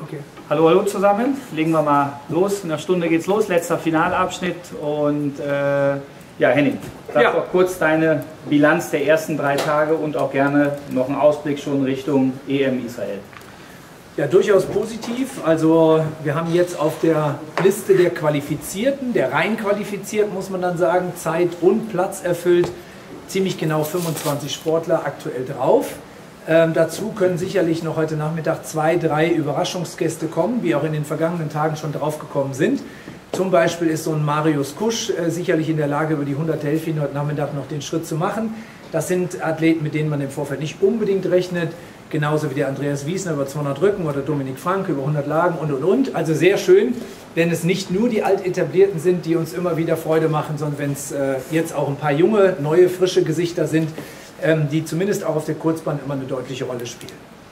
Okay. Hallo, hallo zusammen. Legen wir mal los. In einer Stunde geht's los. Letzter Finalabschnitt. Und ja, Henning, sag doch kurz deine Bilanz der ersten 3 Tage und auch gerne noch einen Ausblick schon Richtung EM Israel. Ja, durchaus positiv. Also wir haben jetzt auf der Liste der Qualifizierten, der rein qualifiziert, muss man dann sagen, Zeit und Platz erfüllt, ziemlich genau 25 Sportler aktuell drauf. Dazu können sicherlich noch heute Nachmittag 2, 3 Überraschungsgäste kommen, wie auch in den vergangenen Tagen schon drauf gekommen sind. Zum Beispiel ist so ein Marius Kusch sicherlich in der Lage, über die 100 Delfin heute Nachmittag noch den Schritt zu machen. Das sind Athleten, mit denen man im Vorfeld nicht unbedingt rechnet. Genauso wie der Andreas Wiesner über 200 Rücken oder Dominik Frank über 100 Lagen und. Also sehr schön, wenn es nicht nur die Altetablierten sind, die uns immer wieder Freude machen, sondern wenn es jetzt auch ein paar junge, neue, frische Gesichter sind, die zumindest auch auf der Kurzbahn immer eine deutliche Rolle spielen.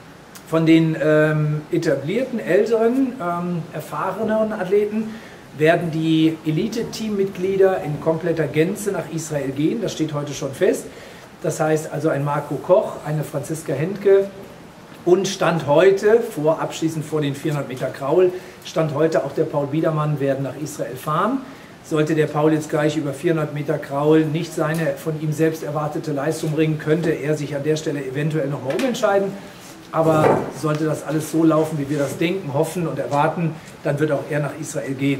Von den etablierten, älteren, erfahreneren Athleten werden die Elite-Teammitglieder in kompletter Gänze nach Israel gehen. Das steht heute schon fest. Das heißt also ein Marco Koch, eine Franziska Hentke und Stand heute, abschließend vor den 400 Meter Kraul, Stand heute auch der Paul Biedermann werden nach Israel fahren. Sollte der Paul jetzt gleich über 400 Meter Kraul nicht seine von ihm selbst erwartete Leistung bringen, könnte er sich an der Stelle eventuell nochmal umentscheiden. Aber sollte das alles so laufen, wie wir das denken, hoffen und erwarten, dann wird auch er nach Israel gehen.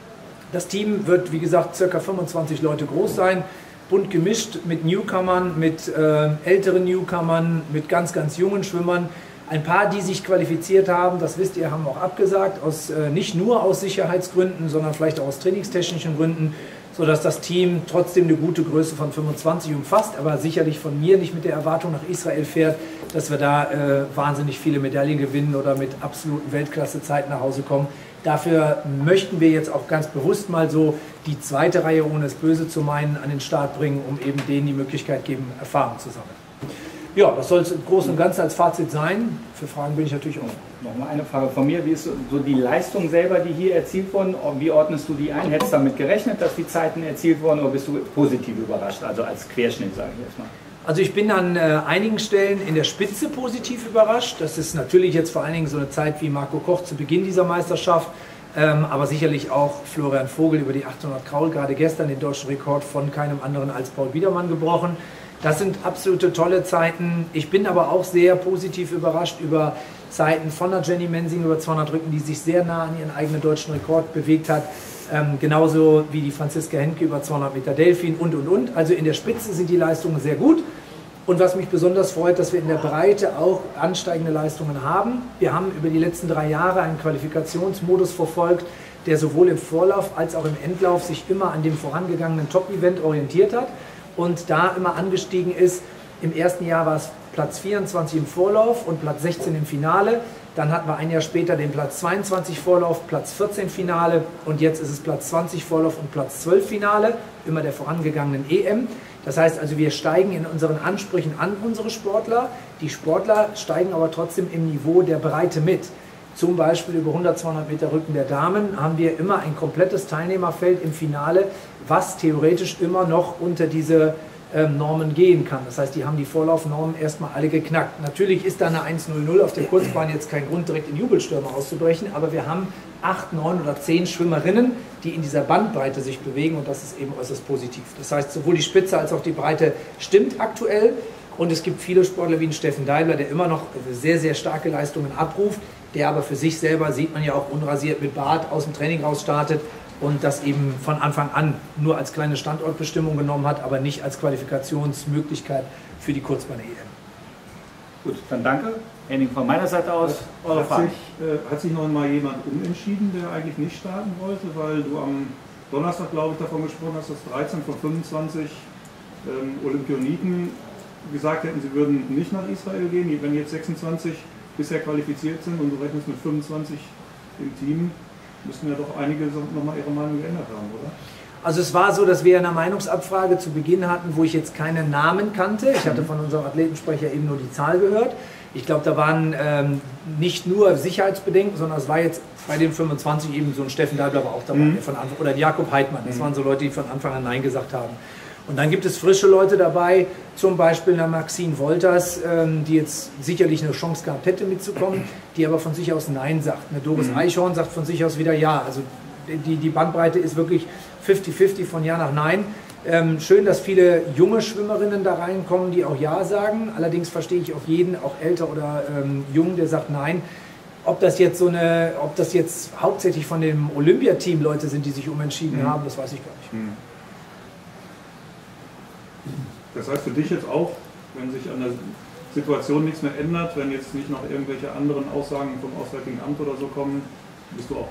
Das Team wird, wie gesagt, ca. 25 Leute groß sein, bunt gemischt mit Newcomern, mit älteren Newcomern, mit ganz, ganz jungen Schwimmern. Ein paar, die sich qualifiziert haben, das wisst ihr, haben auch abgesagt, nicht nur aus Sicherheitsgründen, sondern vielleicht auch aus trainingstechnischen Gründen, sodass das Team trotzdem eine gute Größe von 25 umfasst, aber sicherlich von mir nicht mit der Erwartung nach Israel fährt, dass wir da wahnsinnig viele Medaillen gewinnen oder mit absoluten Weltklasse-Zeiten nach Hause kommen. Dafür möchten wir jetzt auch ganz bewusst mal so die zweite Reihe, ohne es böse zu meinen, an den Start bringen, um eben denen die Möglichkeit geben, Erfahrung zu sammeln. Ja, das soll es im Großen und Ganzen als Fazit sein. Für Fragen bin ich natürlich offen. Nochmal eine Frage von mir. Wie ist so die Leistung selber, die hier erzielt wurden? Wie ordnest du die ein? Hättest du damit gerechnet, dass die Zeiten erzielt wurden, oder bist du positiv überrascht? Also als Querschnitt, sage ich erstmal. Also ich bin an einigen Stellen in der Spitze positiv überrascht. Das ist natürlich jetzt vor allen Dingen so eine Zeit wie Marco Koch zu Beginn dieser Meisterschaft. Aber sicherlich auch Florian Vogel über die 800 Kraul, gerade gestern den deutschen Rekord von keinem anderen als Paul Biedermann gebrochen. Das sind absolute tolle Zeiten. Ich bin aber auch sehr positiv überrascht über Zeiten von der Jenny Mensing über 200 Rücken, die sich sehr nah an ihren eigenen deutschen Rekord bewegt hat. Genauso wie die Franziska Hentke über 200 Meter Delfin und. Also in der Spitze sind die Leistungen sehr gut. Und was mich besonders freut, dass wir in der Breite auch ansteigende Leistungen haben. Wir haben über die letzten 3 Jahre einen Qualifikationsmodus verfolgt, der sowohl im Vorlauf als auch im Endlauf sich immer an dem vorangegangenen Top-Event orientiert hat und da immer angestiegen ist. Im ersten Jahr war es Platz 24 im Vorlauf und Platz 16 im Finale. Dann hatten wir ein Jahr später den Platz 22 Vorlauf, Platz 14 Finale und jetzt ist es Platz 20 Vorlauf und Platz 12 Finale, immer der vorangegangenen EM. Das heißt also, wir steigen in unseren Ansprüchen an unsere Sportler. Die Sportler steigen aber trotzdem im Niveau der Breite mit. Zum Beispiel über 100, 200 Meter Rücken der Damen haben wir immer ein komplettes Teilnehmerfeld im Finale, was theoretisch immer noch unter diese Normen gehen kann. Das heißt, die haben die Vorlaufnormen erstmal alle geknackt. Natürlich ist da eine 1:00 auf der Kurzbahn jetzt kein Grund, direkt in Jubelstürme auszubrechen, aber wir haben 8, 9 oder 10 Schwimmerinnen, die in dieser Bandbreite sich bewegen und das ist eben äußerst positiv. Das heißt, sowohl die Spitze als auch die Breite stimmt aktuell und es gibt viele Sportler wie Steffen Deibler, der immer noch sehr, sehr starke Leistungen abruft, der aber für sich selber, sieht man ja auch unrasiert mit Bart, aus dem Training raus startet und das eben von Anfang an nur als kleine Standortbestimmung genommen hat, aber nicht als Qualifikationsmöglichkeit für die Kurzbahn-EM. Gut, dann danke. Henning, von meiner Seite aus eure Frage. Hat sich noch mal jemand umentschieden, der eigentlich nicht starten wollte, weil du am Donnerstag, glaube ich, davon gesprochen hast, dass 13 von 25 Olympioniken gesagt hätten, sie würden nicht nach Israel gehen. Wenn jetzt 26 bisher qualifiziert sind und du rechnest mit 25 im Team, müssten ja doch einige nochmal ihre Meinung geändert haben, oder? Also es war so, dass wir eine Meinungsabfrage zu Beginn hatten, wo ich jetzt keine Namen kannte. Ich hatte von unserem Athletensprecher eben nur die Zahl gehört. Ich glaube, da waren nicht nur Sicherheitsbedenken, sondern es war jetzt bei den 25 eben so ein Steffen Deibler war auch dabei, von Anfang, oder Jakob Heidmann. Das waren so Leute, die von Anfang an Nein gesagt haben. Und dann gibt es frische Leute dabei, zum Beispiel eine Maxine Wolters, die jetzt sicherlich eine Chance gehabt hätte mitzukommen, die aber von sich aus Nein sagt. Eine Doris Eichhorn sagt von sich aus wieder Ja. Also die Bandbreite ist wirklich 50-50 von Ja nach Nein. Schön, dass viele junge Schwimmerinnen da reinkommen, die auch Ja sagen. Allerdings verstehe ich auch jeden, auch älter oder jung, der sagt Nein. Ob das jetzt hauptsächlich von dem Olympiateam Leute sind, die sich umentschieden haben, das weiß ich gar nicht. Das heißt für dich jetzt auch, wenn sich an der Situation nichts mehr ändert, wenn jetzt nicht noch irgendwelche anderen Aussagen vom Auswärtigen Amt oder so kommen, bist du auch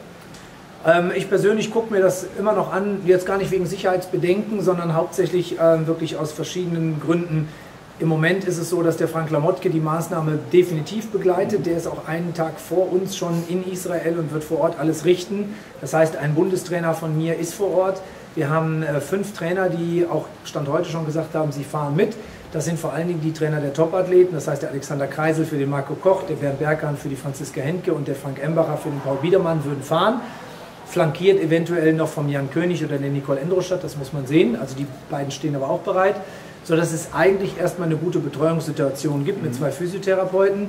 dabei? Ich persönlich gucke mir das immer noch an, jetzt gar nicht wegen Sicherheitsbedenken, sondern hauptsächlich wirklich aus verschiedenen Gründen. Im Moment ist es so, dass der Frank Lamottke die Maßnahme definitiv begleitet. Der ist auch einen Tag vor uns schon in Israel und wird vor Ort alles richten. Das heißt, ein Bundestrainer von mir ist vor Ort. Wir haben 5 Trainer, die auch Stand heute schon gesagt haben, sie fahren mit. Das sind vor allen Dingen die Trainer der Topathleten, das heißt der Alexander Kreisel für den Marco Koch, der Bernd Berghahn für die Franziska Hentke und der Frank Embacher für den Paul Biedermann würden fahren. Flankiert eventuell noch vom Jan König oder der Nicole Endrostadt, das muss man sehen. Also die beiden stehen aber auch bereit, sodass es eigentlich erstmal eine gute Betreuungssituation gibt mit 2 Physiotherapeuten.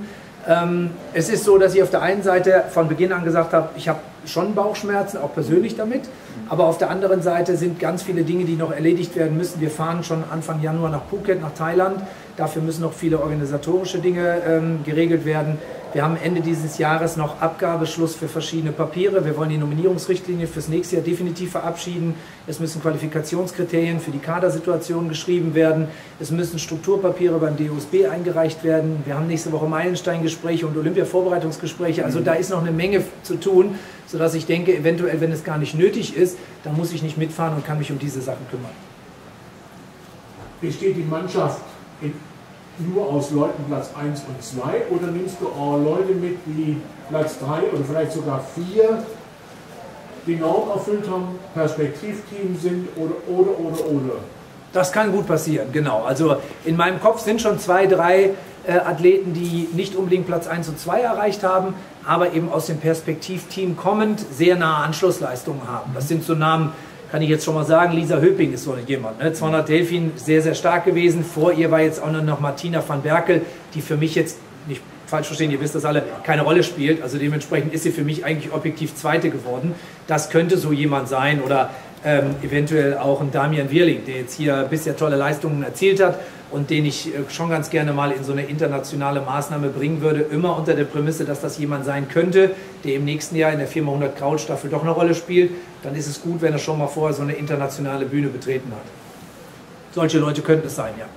Es ist so, dass ich auf der einen Seite von Beginn an gesagt habe, ich habe schon Bauchschmerzen, auch persönlich damit, aber auf der anderen Seite sind ganz viele Dinge, die noch erledigt werden müssen. Wir fahren schon Anfang Januar nach Phuket, nach Thailand. Dafür müssen noch viele organisatorische Dinge geregelt werden. Wir haben Ende dieses Jahres noch Abgabeschluss für verschiedene Papiere. Wir wollen die Nominierungsrichtlinie fürs nächste Jahr definitiv verabschieden. Es müssen Qualifikationskriterien für die Kadersituation geschrieben werden. Es müssen Strukturpapiere beim DOSB eingereicht werden. Wir haben nächste Woche Meilensteingespräche und Olympia-Vorbereitungsgespräche. Also da ist noch eine Menge zu tun, sodass ich denke, eventuell, wenn es gar nicht nötig ist, dann muss ich nicht mitfahren und kann mich um diese Sachen kümmern. Besteht die Mannschaft nur aus Leuten Platz 1 und 2 oder nimmst du auch Leute mit, die Platz 3 oder vielleicht sogar 4 die Norm erfüllt haben, Perspektivteam sind oder? Das kann gut passieren, genau. Also in meinem Kopf sind schon 2, 3 Athleten, die nicht unbedingt Platz 1 und 2 erreicht haben, aber eben aus dem Perspektivteam kommend sehr nahe Anschlussleistungen haben. Das sind so Namen, kann ich jetzt schon mal sagen, Lisa Höping ist so jemand, ne? 200 Delfin, sehr, sehr stark gewesen. Vor ihr war jetzt auch noch Martina van Berkel, die für mich jetzt, nicht falsch verstehen, ihr wisst das alle, keine Rolle spielt. Also dementsprechend ist sie für mich eigentlich objektiv Zweite geworden. Das könnte so jemand sein oder eventuell auch ein Damian Wirling, der jetzt hier bisher tolle Leistungen erzielt hat und den ich schon ganz gerne mal in so eine internationale Maßnahme bringen würde, immer unter der Prämisse, dass das jemand sein könnte, der im nächsten Jahr in der 4x100 Kraulstaffel doch eine Rolle spielt. Dann ist es gut, wenn er schon mal vorher so eine internationale Bühne betreten hat. Solche Leute könnten es sein, ja.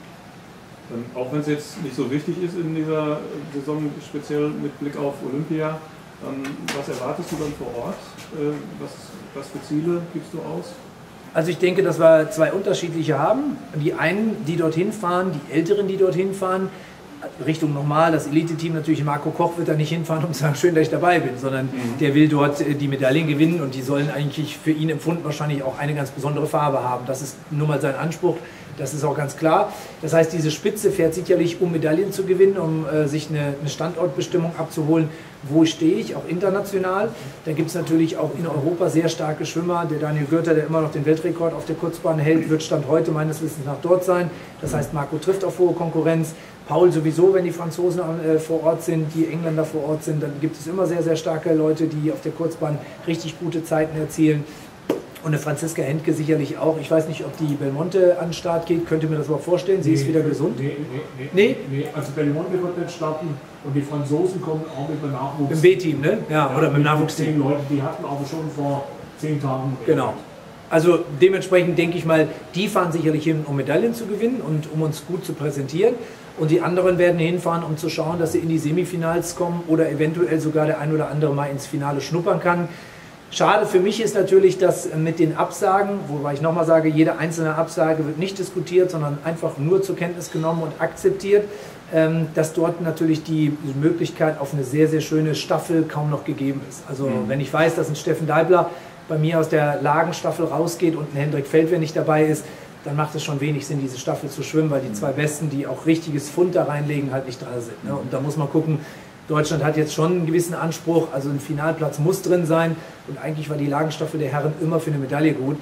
Auch wenn es jetzt nicht so wichtig ist in dieser Saison, speziell mit Blick auf Olympia, was erwartest du dann vor Ort? Was für Ziele gibst du aus? Also ich denke, dass wir 2 unterschiedliche haben. Die einen, die dorthin fahren, die Älteren, die dorthin fahren, Richtung normal, das Elite-Team natürlich, Marco Koch wird da nicht hinfahren, um zu sagen, schön, dass ich dabei bin, sondern der will dort die Medaillen gewinnen und die sollen eigentlich für ihn empfunden wahrscheinlich auch eine ganz besondere Farbe haben. Das ist nun mal sein Anspruch, das ist auch ganz klar. Das heißt, diese Spitze fährt sicherlich, um Medaillen zu gewinnen, um sich eine Standortbestimmung abzuholen. Wo stehe ich, auch international? Da gibt es natürlich auch in Europa sehr starke Schwimmer. Der Daniel Görter, der immer noch den Weltrekord auf der Kurzbahn hält, wird Stand heute meines Wissens nach dort sein. Das heißt, Marco trifft auf hohe Konkurrenz. Paul sowieso, wenn die Franzosen vor Ort sind, die Engländer vor Ort sind, dann gibt es immer sehr, sehr starke Leute, die auf der Kurzbahn richtig gute Zeiten erzielen. Und eine Franziska Hentke sicherlich auch. Ich weiß nicht, ob die Belmonte an den Start geht. Könnt ihr mir das überhaupt vorstellen? Sie ist wieder gesund? Nee. Also Belmonte wird nicht starten und die Franzosen kommen auch mit dem Nachwuchs. Im B-Team, ne? Ja, oder mit dem Nachwuchsteam. 10 Leute, die hatten aber schon vor 10 Tagen. Genau. Also dementsprechend denke ich mal, die fahren sicherlich hin, um Medaillen zu gewinnen und um uns gut zu präsentieren. Und die anderen werden hinfahren, um zu schauen, dass sie in die Semifinals kommen oder eventuell sogar der ein oder andere mal ins Finale schnuppern kann. Schade für mich ist natürlich, dass mit den Absagen, wobei ich nochmal sage, jede einzelne Absage wird nicht diskutiert, sondern einfach nur zur Kenntnis genommen und akzeptiert, dass dort natürlich die Möglichkeit auf eine sehr, sehr schöne Staffel kaum noch gegeben ist. Also wenn ich weiß, dass ein Steffen Deibler bei mir aus der Lagenstaffel rausgeht und ein Hendrik Feldwehr nicht dabei ist, dann macht es schon wenig Sinn, diese Staffel zu schwimmen, weil die 2 Besten, die auch richtiges Pfund da reinlegen, halt nicht dran sind. Ne? Und da muss man gucken, Deutschland hat jetzt schon einen gewissen Anspruch, also ein Finalplatz muss drin sein und eigentlich war die Lagenstaffel der Herren immer für eine Medaille gut.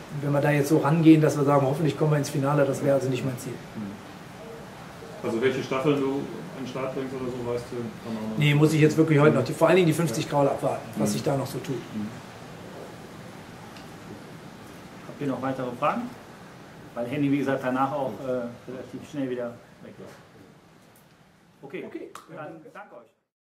wenn wir da jetzt so rangehen, dass wir sagen, hoffentlich kommen wir ins Finale, das wäre also nicht mein Ziel. Also welche Staffeln du an den Start bringst oder so, weißt du? Nee, muss ich jetzt wirklich heute noch, vor allen Dingen die 50 Graul abwarten, was sich da noch so tut. Habt ihr noch weitere Fragen? Weil Henning, wie gesagt, danach auch relativ schnell wieder weg ist. Okay, dann danke euch.